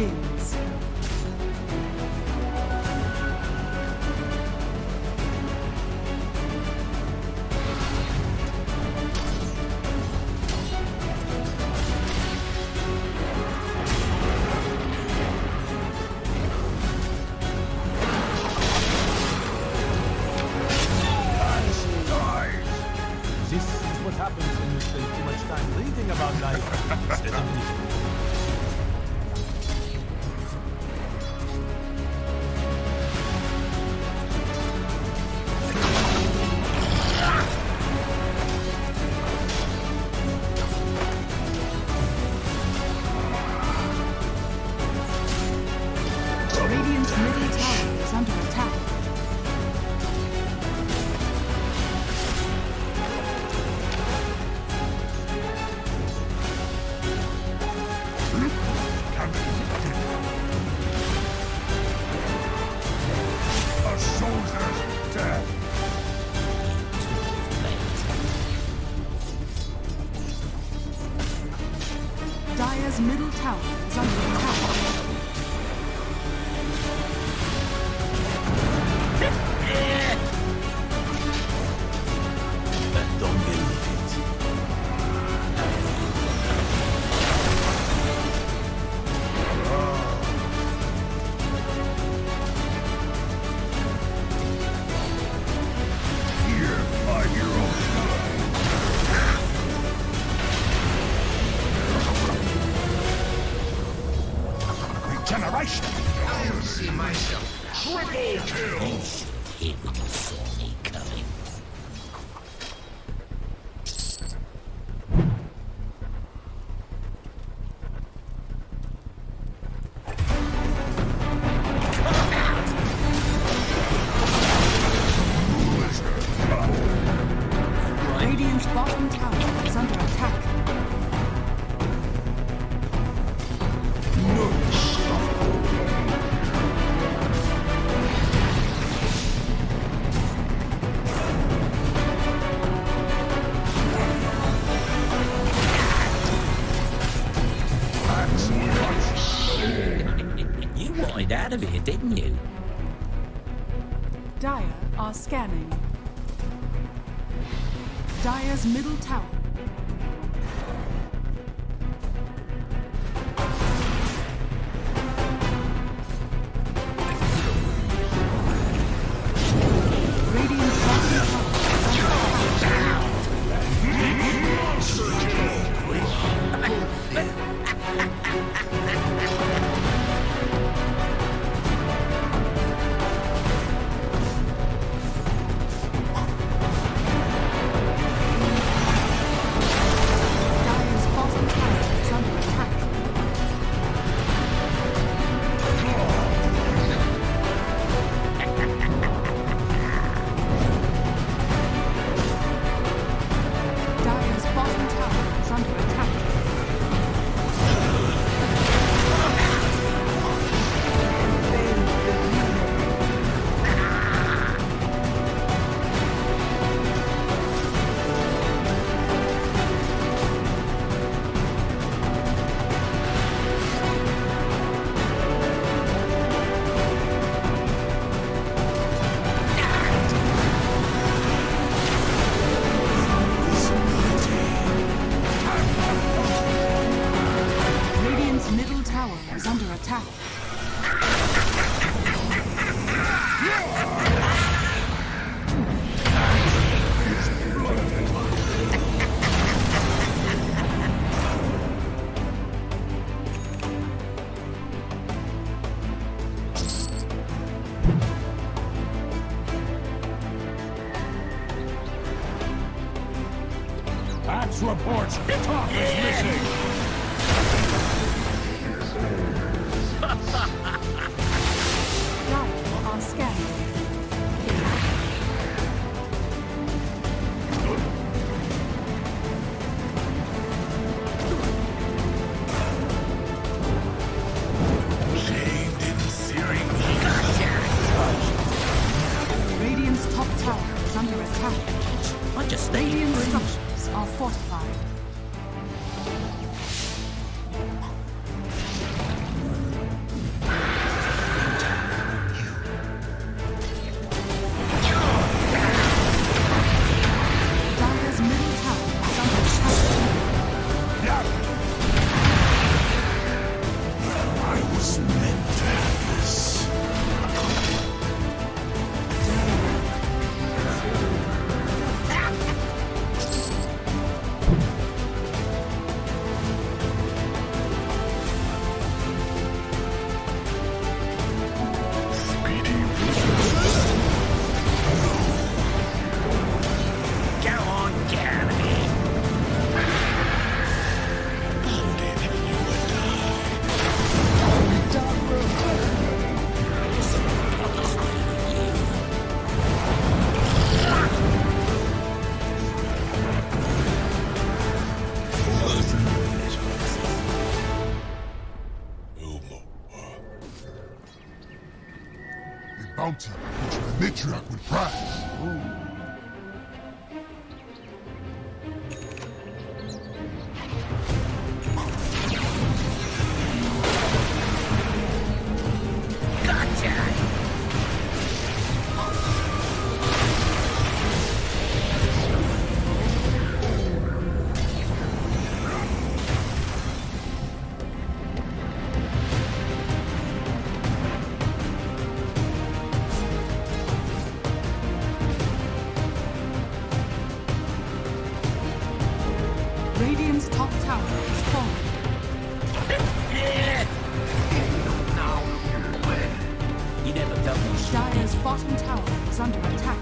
begins. Dire's middle tower is under attack. Don't believe it. Here, my hero. Regeneration! I'll see myself. Triple kill! He when you saw me coming. Radiant's bottom tower is under attack. You wanted out of here, didn't you? Dire are scanning. Dire's middle tower. Radiant's bottom tower is under attack. Dire's bottom tower is under attack. Dire's bottom tower is under attack. Radiant's middle tower is under attack. Axe reports top is missing. Dire are scanning. Shaved in searing Radiant's top tower is under attack. I just stayed Radiant free. structures are fortified. Bounty, which Mitriak would prize. Radiant's top tower is falling. You never felt me shit. Dire's bottom tower is under attack.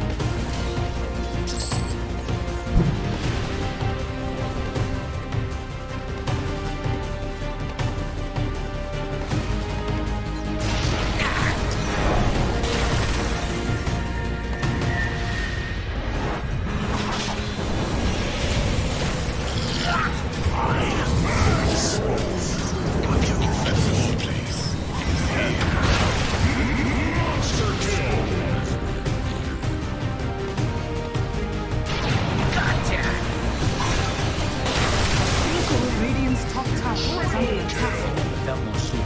Radiant's top tower is under attack. Felt more shit.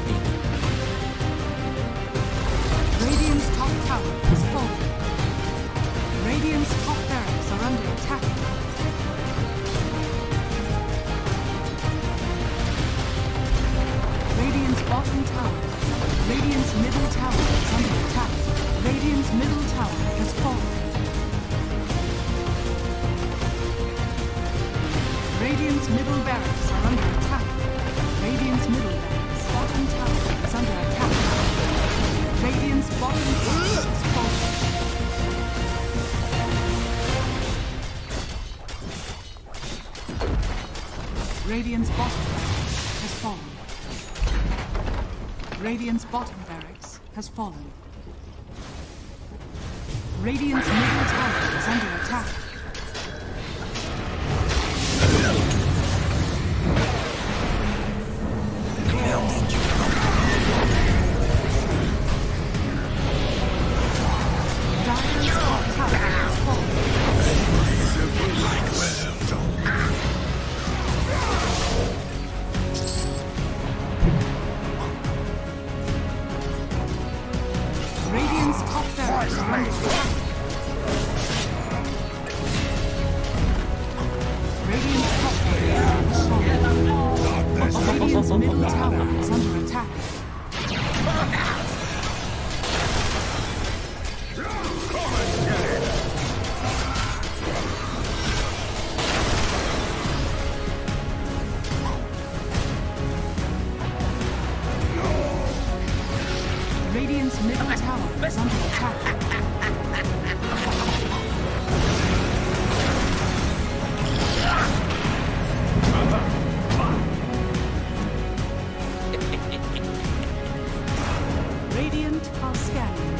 Radiant's top tower is falling. Radiant's top barracks are under attack. Radiant's bottom tower. Radiant's middle tower is under attack. Radiant's middle tower has fallen. Radiant's middle barracks are under attack. Radiant's middle barracks bottom tower is under attack. Radiant's bottom tower is falling. Radiant's bottom barracks has fallen. Radiant's bottom barracks has fallen. Radiant's middle tower is under attack. Dire's top tower has fallen. Radiant's top barracks are under attack. Radiant's top barracks has fallen. Radiant's middle tower is under attack. Radiant's middle tower is under attack. Radiant are scanning.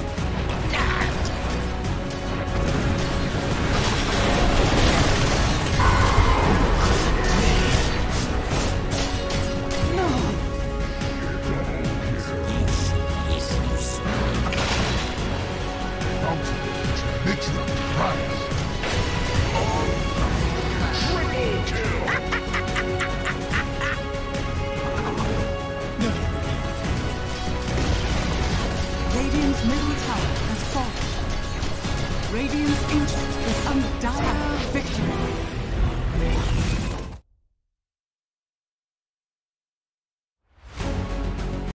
Bounty, which Mitriak would prize. Triple kill. Radiant's middle tower has fallen. Radiant's